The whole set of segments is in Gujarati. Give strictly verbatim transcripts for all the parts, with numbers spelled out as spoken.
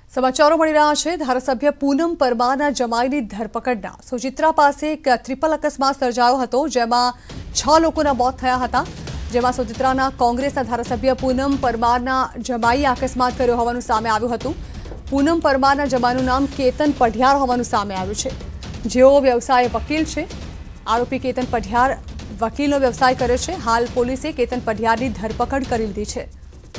સમાચારો મળી રહ્યા છે। ધારાસભ્ય પૂનમ પરમારના જમાઈની ધરપકડના સોજિત્રા પાસે એક ટ્રિપલ અકસ્માત સર્જાયો હતો, જેમાં છ લોકોના મોત થયા હતા, જેમાં સોજિત્રાના કોંગ્રેસના ધારાસભ્ય પૂનમ પરમારના જમાઈએ અકસ્માત કર્યો હોવાનું સામે આવ્યું હતું। પૂનમ પરમારના જમાઈનું નામ કેતન પઢિયાર હોવાનું સામે આવ્યું છે, જેઓ વ્યવસાય વકીલ છે। આરોપી કેતન પઢિયાર વકીલનો વ્યવસાય કરે છે। હાલ પોલીસે કેતન પઢિયારની ધરપકડ કરી લીધી છે।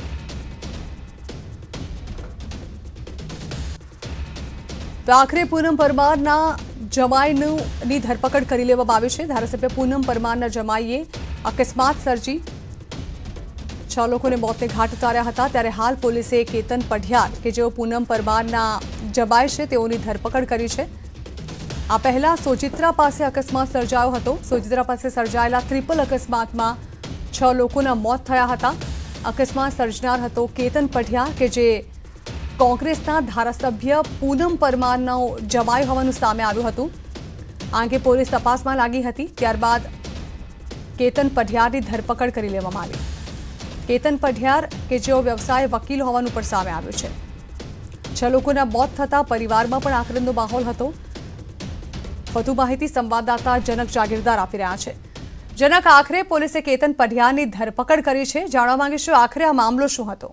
તો આખરે પૂનમ પરમારના જમાઈની ધરપકડ કરી લેવામાં આવી છે। ધારાસભ્ય પૂનમ પરમારના જમાઈએ અકસ્માત સર્જી છ લોકોને મોતને ઘાટ ઉતાર્યા હતા, ત્યારે હાલ પોલીસે કેતન પઢિયાર કે જેઓ પૂનમ પરમારના જમાઈ છે તેઓની ધરપકડ કરી છે। આ પહેલા સોજિત્રા પાસે અકસ્માત સર્જાયો હતો। સોજિત્રા પાસે સર્જાયેલા ટ્રિપલ અકસ્માતમાં છ લોકોના મોત થયા હતા। અકસ્માત સર્જનાર હતો કેતન પઢિયાર કે જે કોંગ્રેસના ધારાસભ્ય પૂનમ પરમારનો જમાઈ હોવાનું સામે આવ્યું હતું। આ અંગે પોલીસ તપાસમાં લાગી હતી, ત્યારબાદ કેતન પઢિયારની ધરપકડ કરી લેવામાં આવી। કેતન પઢિયાર કે જેઓ વ્યવસાય વકીલ હોવાનું પણ સામે આવ્યું છે। છ લોકોના મોત થતા પરિવારમાં પણ આક્રંદનો માહોલ હતો। વધુ માહિતી સંવાદદાતા જનક જાગીરદાર આપી રહ્યા છે। જનક, આખરે પોલીસે કેતન પઢિયારની ધરપકડ કરી છે, જાણવા માંગીશું આખરે આ મામલો શું હતો?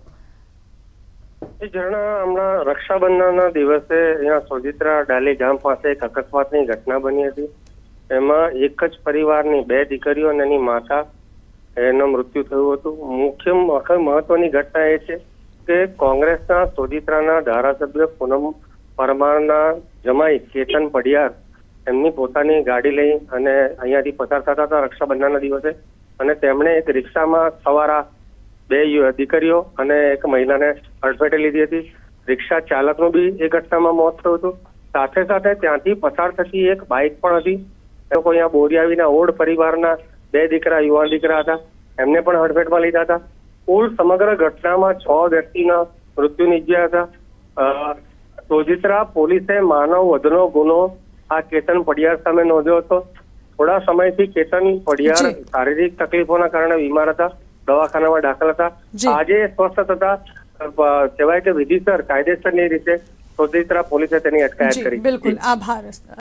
ઝરણા, હમણાં રક્ષાબંધનના દિવસે અહીંયા સોજિત્રા ડાલી ગામ પાસે એક અકસ્માતની ઘટના બની હતી। એમાં એક જ પરિવારની બે દીકરીઓ અને એની માતા એનું મૃત્યુ થયું હતું। મુખ્ય મહત્વની ઘટના એ છે કે કોંગ્રેસના સોજિત્રાના ધારાસભ્ય પૂનમ પરમારના જમાઈ કેતન પઢિયાર એમની પોતાની ગાડી લઈ અને અહીંયાથી પસાર થતા હતા રક્ષાબંધનના દિવસે, અને તેમણે એક રિક્ષામાં સવારા બે દીકરીઓ અને એક મહિલાને અડફેટે લીધી હતી। રિક્ષા ચાલકનું બી એ ઘટનામાં મોત થયું હતું। સાથે સાથે ત્યાંથી પસાર થતી એક બાઇક પણ હતી। એ લોકો અહીંયા બોરિયાવીના ઓડ પરિવારના બે દીકરા યુવાન દીકરા હતા, એમને પણ અડફેટમાં લીધા હતા। કુલ સમગ્ર ઘટનામાં છ વ્યક્તિના મૃત્યુ નીપજ્યા હતા। સોજિત્રા પોલીસે માનવ વધનો ગુનો આ કેતન પઢિયાર સામે નોંધ્યો હતો। થોડા સમયથી કેતન પઢિયાર શારીરિક તકલીફોના કારણે બીમાર હતા, દવાખાનામાં દાખલ હતા। આજે સ્વસ્થ થતા કહેવાય કે વિધિસર કાયદેસરની રીતે સોજિત્રા પોલીસે તેની અટકાયત કરી। બિલકુલ, આભાર।